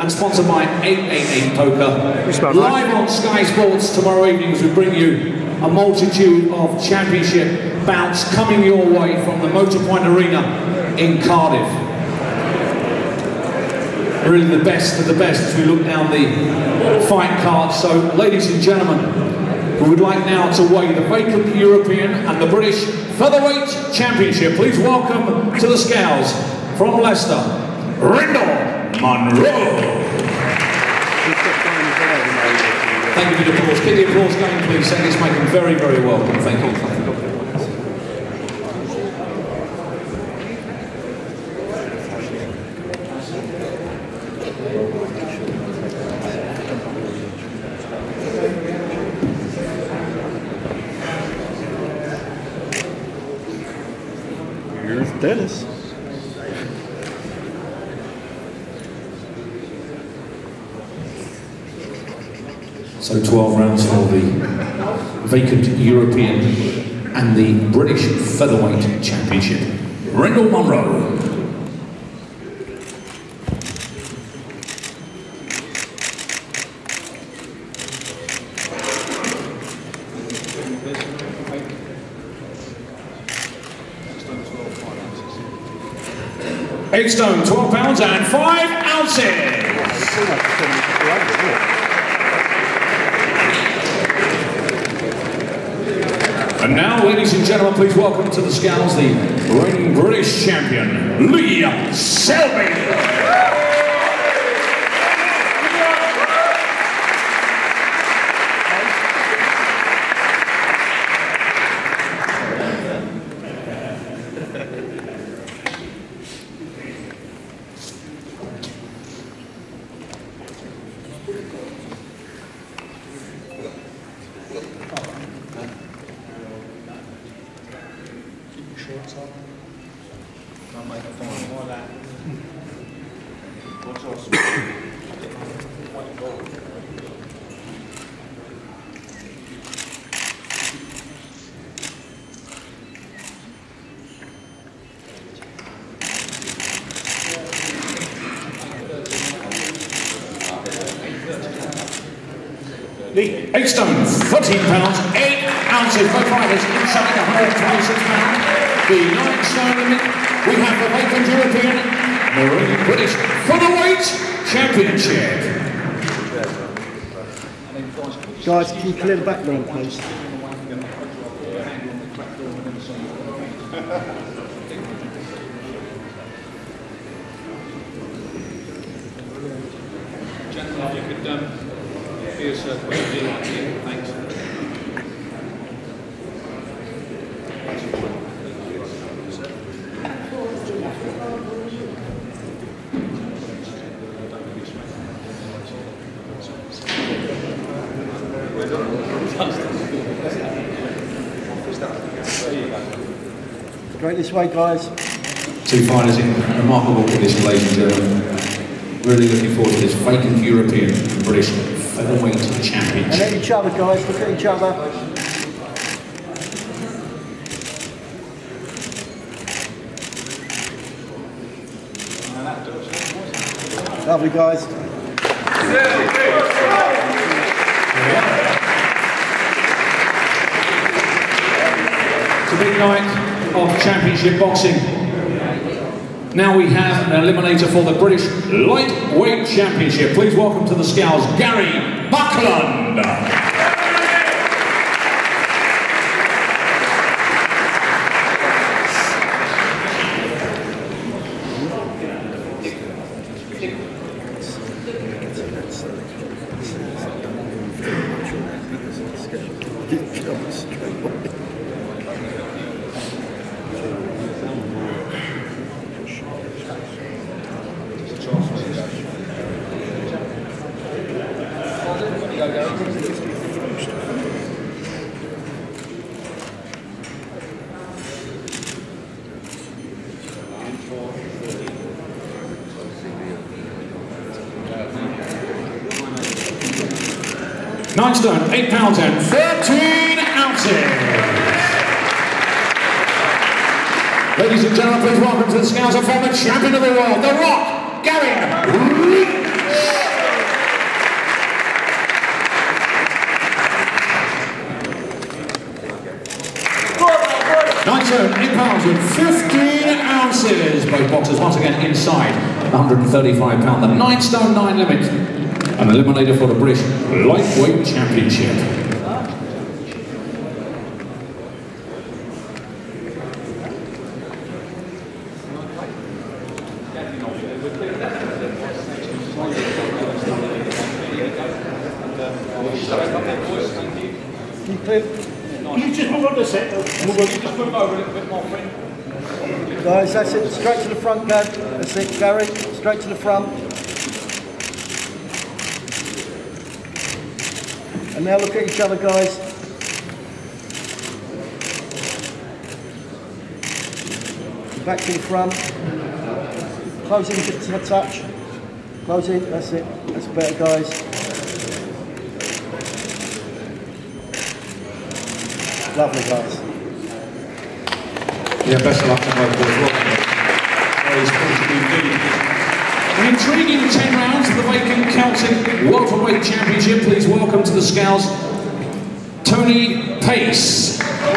and sponsored by 888 Poker. Live on Sky Sports tomorrow evening as we bring you a multitude of championship bouts coming your way from the Motorpoint Arena in Cardiff. Really the best of the best as we look down the fight card. So, ladies and gentlemen, we would like now to weigh the vacant European and the British Featherweight Championship. Please welcome to the scales from Leicester, Munroe. Thank you for the applause. Get the applause going, please. Let's make him very, very welcome. Thank you. Here's Dennis. So 12 rounds for the vacant European and the British Featherweight Championship. Munroe. Eight stone, 12 pounds and 5 ounces. And now, ladies and gentlemen, please welcome to the scales the reigning British champion, Selby. I'll make a fine more of that. What's awesome? White gold. The 8 stone, 13 pounds, 8 ounces. Both fighters inside the 126 pounds. The 9 stone limit, we have the vacant European, the British Featherweight Championship. Guys, can you clear the background, please? Gentlemen, you could be a certain way of like here. Thanks. Right this way, guys. Two fighters in remarkable condition, ladies and gentlemen. Really looking forward to this vacant European and British Featherweight Championship. And at each other, guys. Look at each other. Lovely, guys. It's a big night of championship boxing. Now we have an eliminator for the British Lightweight Championship. Please welcome to the scales, Gary Buckland. Nine stone, 8 pounds and 13 ounces. Ladies and gentlemen, please welcome to the scales a former champion of the world, The Rock, Gary £8 and 15 ounces. Both boxers once again inside the £135, the 9 stone 9 limit. An eliminator for the British Lightweight Championship. You just move on the set. Just move over a little bit more, friend. Guys, that's it. Straight to the front, Gav. That's it, Gary. Straight to the front. And now look at each other, guys. Back to the front. Close in just a touch. Close in. That's it. That's better, guys. Lovely, guys. Yeah, best of luck to both as well. An intriguing 10 rounds of the vacant Celtic Welterweight Championship. Please welcome to the scales, Tony Pace.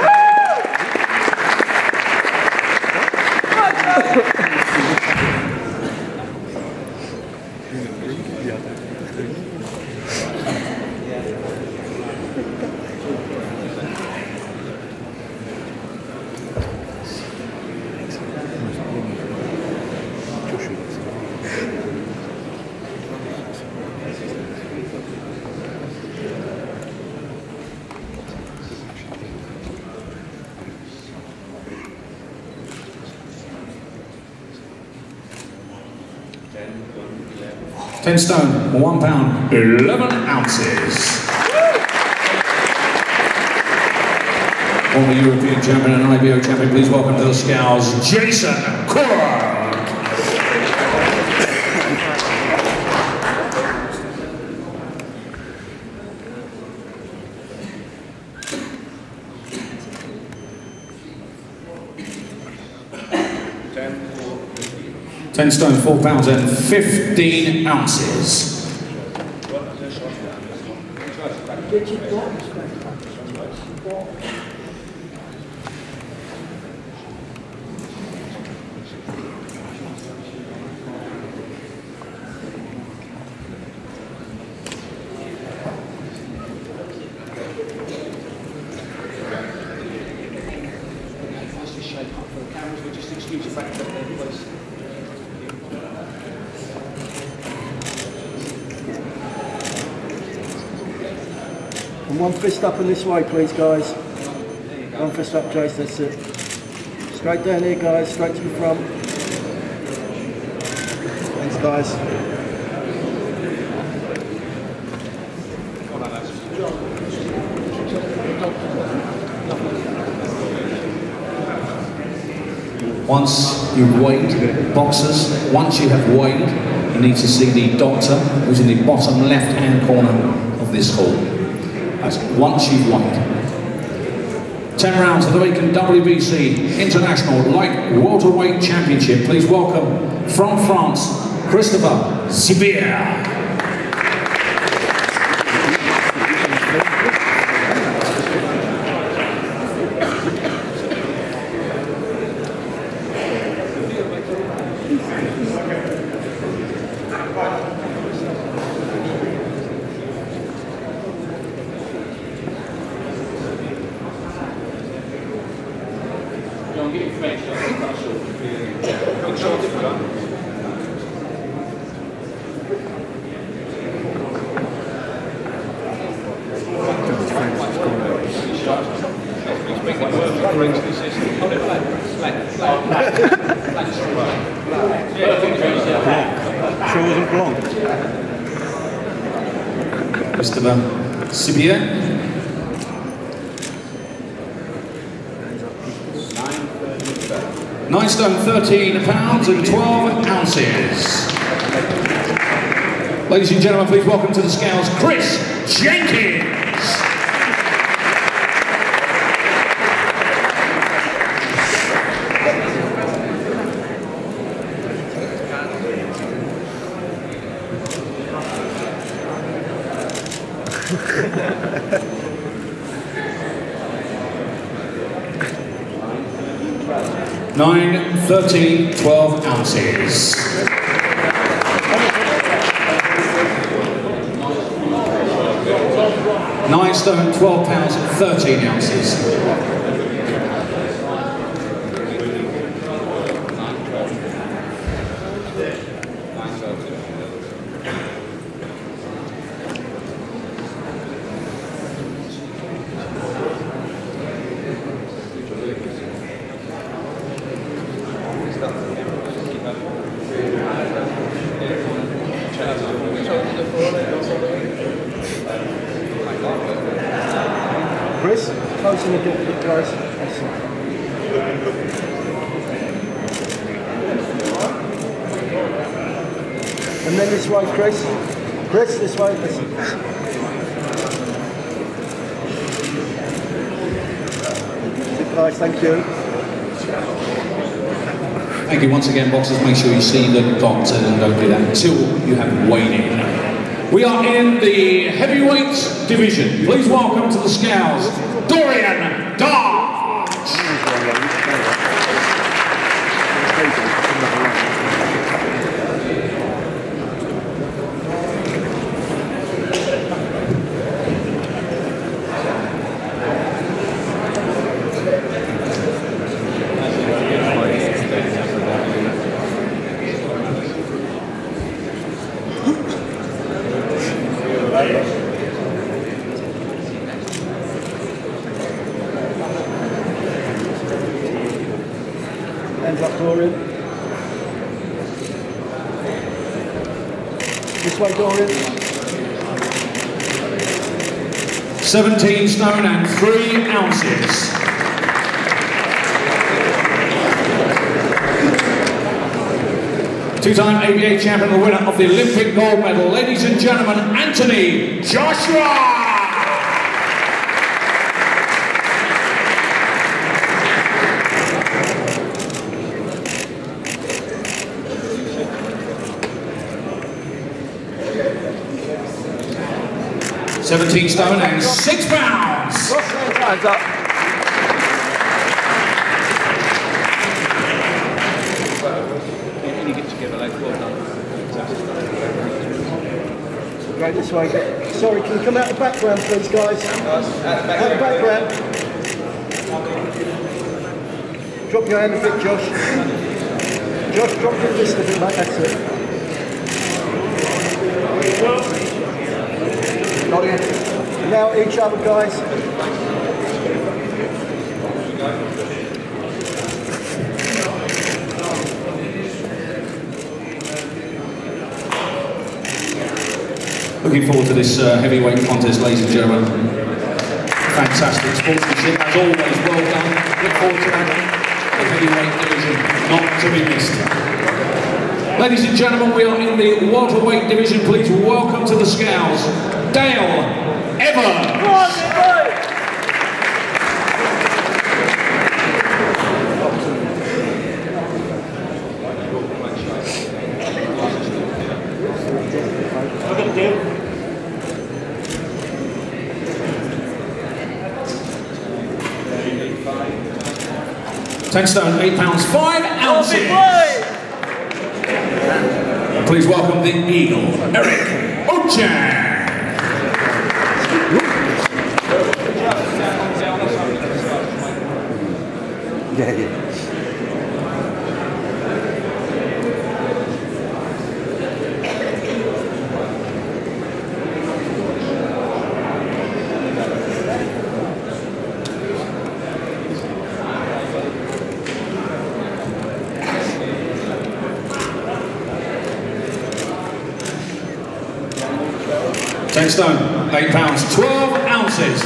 £10 stone, £1, 11 ounces. Former European champion and IBO champion, please welcome to the scales, Jason Cora. £10 stone, £4 and 15 ounces. And one fist up in this way, please, guys. One fist up, Jace, that's it. Straight down here, guys, straight to the front. Thanks, guys. Once you've weighed, boxers, once you have weighed, you need to see the doctor who's in the bottom left-hand corner of this hall. That's once you've weighed. 10 rounds of the vacant WBC International Light Welterweight Championship. Please welcome from France, Christopher Sibir. Christopher Sibir. £9 stone, £13 and 12 ounces. Ladies and gentlemen, please welcome to the scales, Chris Jenkins. 9, 13, 12 ounces. 9 stone, 12 pounds, 13 ounces. Chris, close in the door, guys. Excellent. And then this way, Chris. Chris, this way. Listen. Good guys, thank you. Thank you once again, boxers. Make sure you see the doctor and don't do that until you have weighed in. We are in the heavyweight division. Please welcome to the scales, Dorian Darge. Hands up, Dorian. This way, Dorian. 17 stone and 3 ounces. Two-time ABA champion, the winner of the Olympic gold medal, ladies and gentlemen, Anthony Joshua! $17 stone and 6 pounds. Hands up. Right this way. Sorry, can you come out the background, please, guys? Out the background. Drop your hand a bit, Josh. Josh, drop your fist a bit, mate. That's it. Now each other, guys. Looking forward to this heavyweight contest, ladies and gentlemen. Fantastic sportsmanship, as always, well done. Look forward to that. The heavyweight division, not to be missed. Ladies and gentlemen, we are in the welterweight division. Please welcome to the scales, Dale Evans. $10 stone, 8 pounds, 5 ounces. Please welcome the Eagle, Eric Ochan. Yeah. $10 stone, 8 pounds, 12 ounces.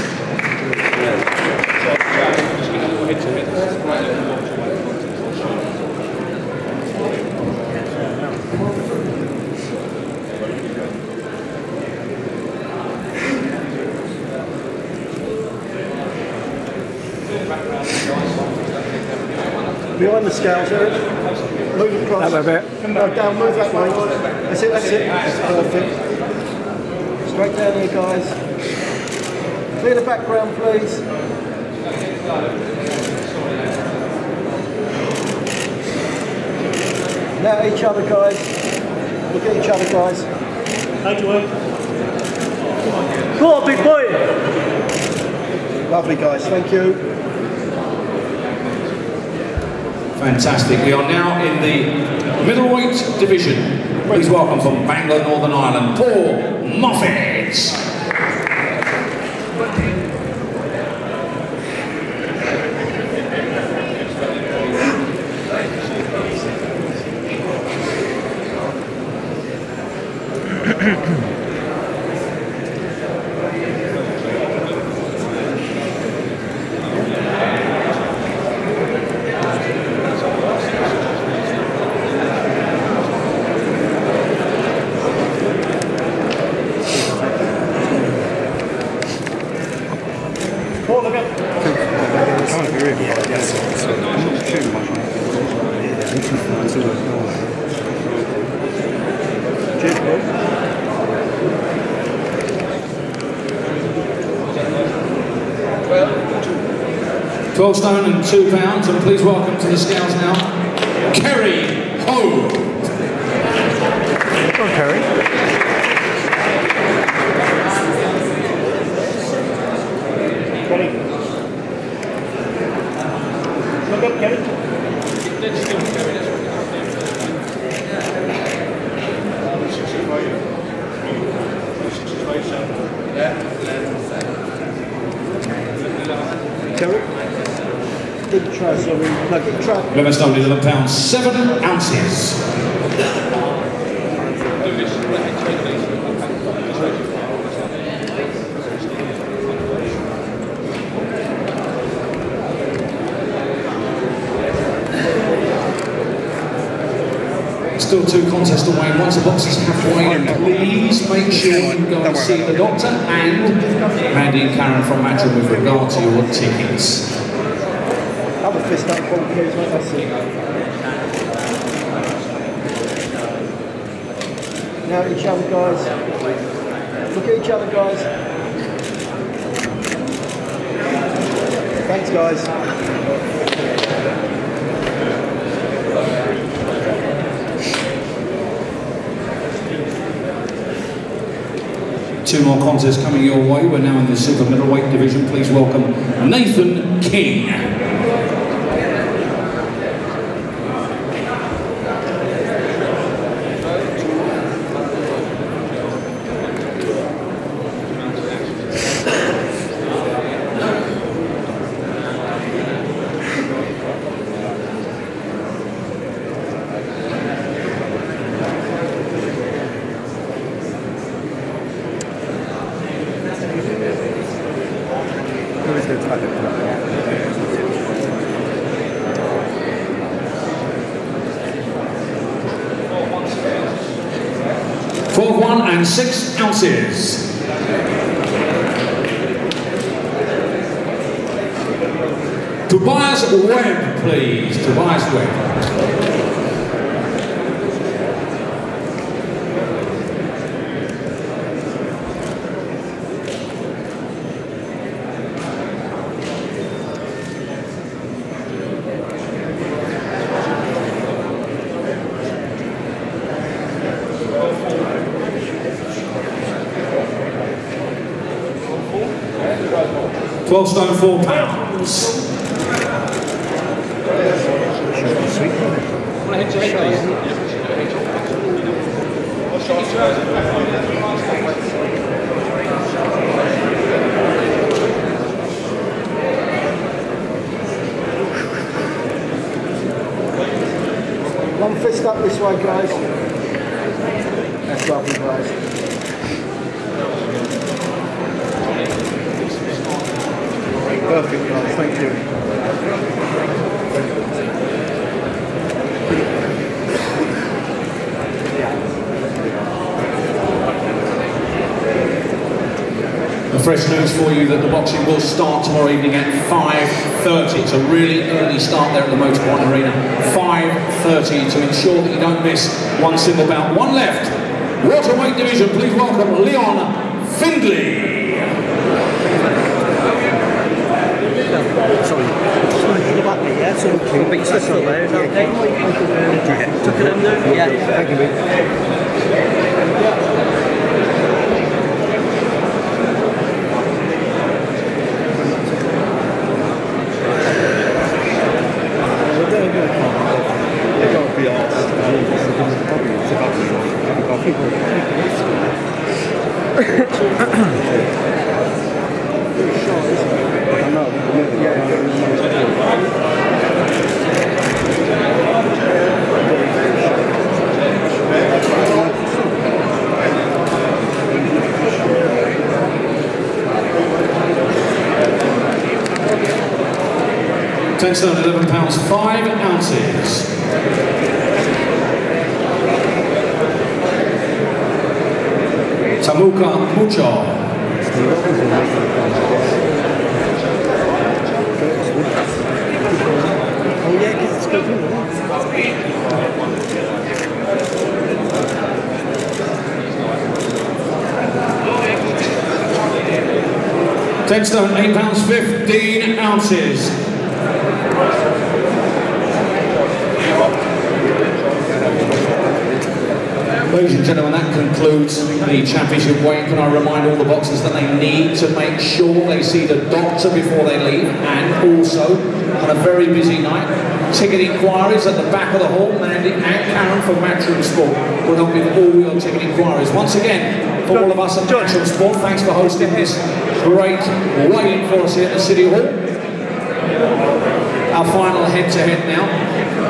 Behind the scales, Eric. Move across. That way a bit. No, down, move that way. That's it, that's it. That's perfect. Straight down here, guys. Clear the background, please. Now at each other, guys. Look at each other, guys. Thank you, Wayne. Go on, big boy. Lovely, guys. Thank you. Fantastic. We are now in the middleweight division. Please welcome from Bangor, Northern Ireland, Paul Moffat. 12 stone and 2 pounds, and please welcome to the scales now, Kerry Ho. Come on, Kerry. Look up, Kerry. Kerry? Good try, sorry. No, good try. 11 stone, 11 pounds, 7 ounces. Still 2 contests to weigh. Once the boxes have weighed, please make sure you go and see the doctor and Mandy and Karen from Matchroom with regard to your tickets. Have a fist up, Paul, please, mate. That's it. Now at each other, guys. Look at each other, guys. Thanks, guys. Two more contests coming your way. We're now in the super middleweight division. Please welcome Nathan King. For 1 6 ounces. Tobias Webb, please. Tobias Webb. £12 stone 4 pounds. One fist up this way, guys. That's lovely, guys. Perfect, guys. Thank you. Fresh news for you that the boxing will start tomorrow evening at 5:30. It's a really early start there at the Motorpoint Arena. 5:30 to ensure that you don't miss one single bout. One left. Welterweight division, please welcome Leon Findlay. Sorry. The back bit, yeah? So But you're still there, is that okay? Took it in there? Yeah. Thank you, mate. £10 £11 5 ounces. Tamuka Mucho. Oh yeah, because it's good food, £10 £8 15 ounces. Ladies and gentlemen, that concludes the championship weight. Can I remind all the boxers that they need to make sure they see the doctor before they leave, and also, on a very busy night, ticket inquiries at the back of the hall. Mandy and Karen from Matchroom Sport will help with all your ticket inquiries. Once again, for all of us at Matchroom Sport, thanks for hosting this great weigh-in for us here at the City Hall. Our final head-to-head now.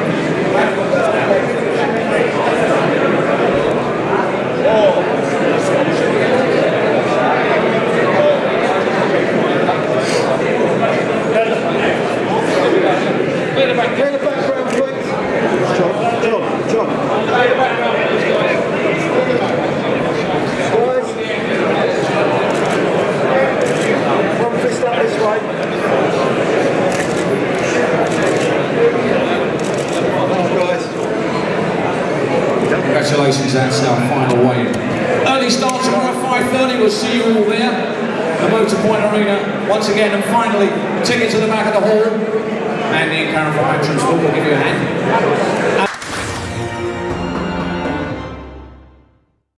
Congratulations, that's our final weigh-in. Early start tomorrow at 5:30, we'll see you all there. The Motorpoint Arena, once again, and finally, tickets to the back of the hall. Andy and Karen from Matchroom Sport will give you a hand.